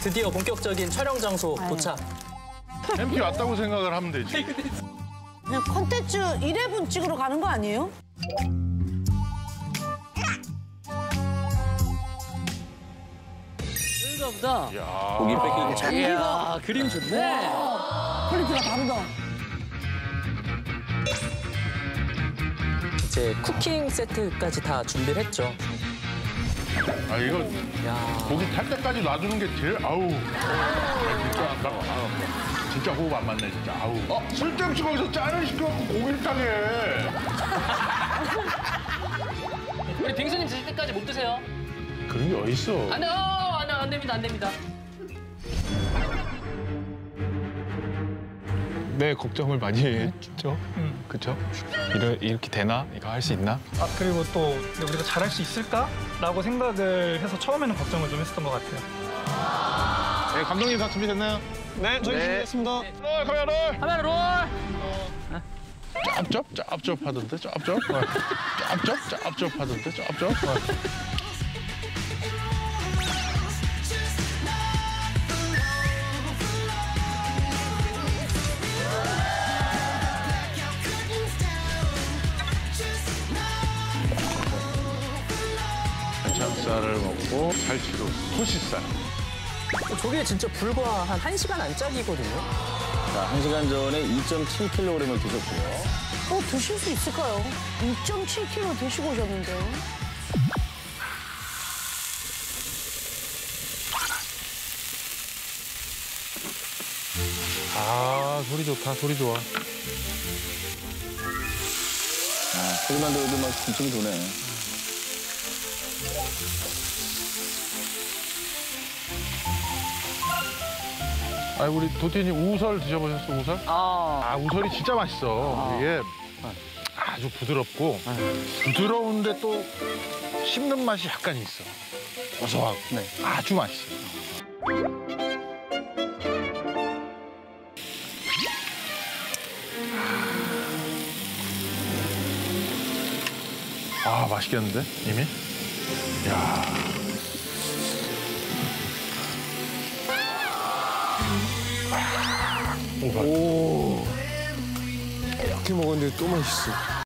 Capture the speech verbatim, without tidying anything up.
드디어 본격적인 촬영 장소 도착. 엠피 왔다고 생각을 하면 되지. 그냥 컨텐츠 일 회분 찍으러 가는 거 아니에요? 여기가 보다. 고기 뺏기고 장기가 그림 좋네. 퀄리티가 다르다. 이제 쿠킹 세트까지 다 준비를 했죠. 아 이거 야. 고기 탈 때까지 놔두는 게 제일 아우. 아, 진짜 아까워. 아우. 진짜 호흡 안 맞네 진짜. 아우. 어? 쓸데없이 거기서 짠을 시켜갖고 고기를 타게. 우리 빙수님 드실 때까지 못 드세요. 그런 게 어딨어. 안 돼, 어, 안, 안 됩니다, 안 됩니다. 네, 걱정을 많이 했죠. 음. 그렇죠? 이렇게, 이렇게 되나? 이거 할 수 있나? 아 그리고 또 우리가 잘할 수 있을까라고 생각을 해서 처음에는 걱정을 좀 했었던 것 같아요. 네, 감독님 다 준비됐나요? 네, 저희 준비했습니다. 롤 카메라 롤. 카메라 롤. 짭짭 짭짭 하던데 짭짭. 짭짭 짭짭 하던데 짭짭. 한창살을 먹고 살치로 토시살. 저게 진짜 불과 한 1시간 안짝이거든요. 자, 한 시간 전에 이 점 칠 킬로그램을 드셨고요. 어, 드실 수 있을까요? 이 점 칠 킬로그램 드시고 오셨는데요. 아 소리 좋다 소리 좋아. 아, 소리만 들어도 막 군침이 도네. 아 우리 도티님 우설 드셔보셨어 우설? 아, 아 우설이 진짜 맛있어. 이게 아주 부드럽고 부드러운데 또 씹는 맛이 약간 있어. 고소하고 아주 맛있어. 아 맛있겠는데 이미? 야. 오. 이렇게 먹었는데 또 맛있어.